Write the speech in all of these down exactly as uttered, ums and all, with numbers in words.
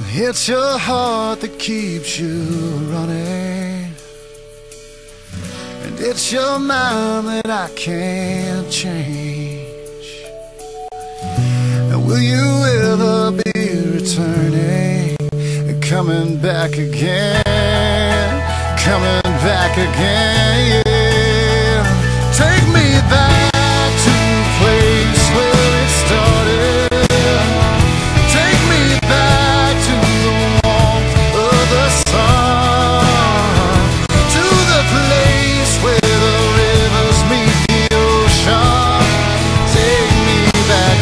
It's your heart that keeps you running, and it's your mind that I can't change. And will you ever be returning and coming back again, coming back again, yeah. Take me back to the place where it started. Take me back to the warmth of the sun, to the place where the rivers meet the ocean. Take me back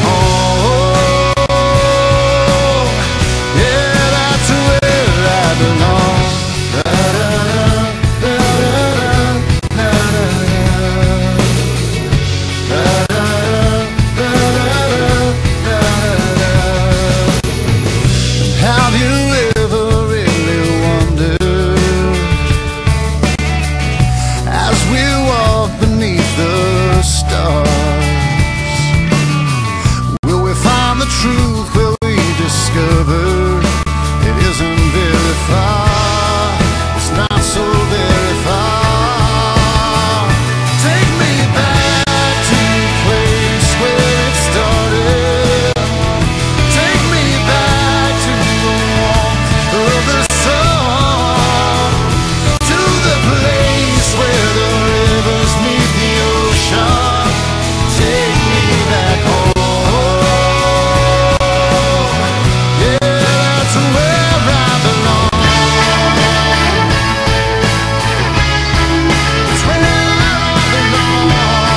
home, yeah, that's where I belong. Have you ever really wondered, as we walk beneath the stars, will we find the truth? Will we discover it isn't very far? It's not so very far. Take me back to the place where it started. Take me back to the warmth of the sun, to the place where the rivers meet the ocean. Take me back home, yeah, that's where I belong. It's where I belong.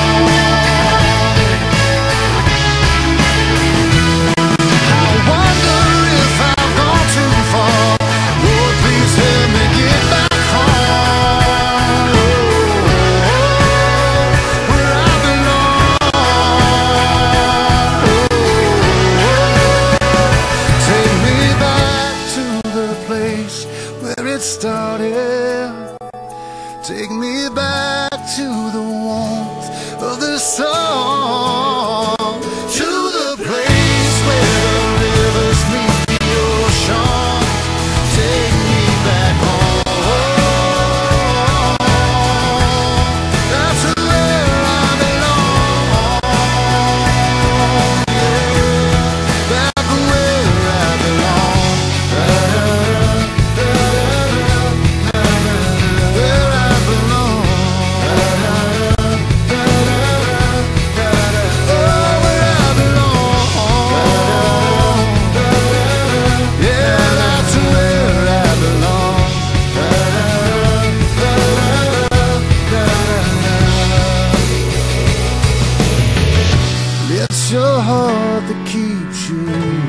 I wonder if I've gone too far. Lord, please help me get back home, where I belong. Take me back to the place where it started. Take me back to the warmth of the sun, to the place where the rivers meet the ocean. Take me back home, that's where I belong, yeah, that's where I belong. Where I belong. Oh, where I belong. Yeah, that's where I belong. It's your heart that keeps you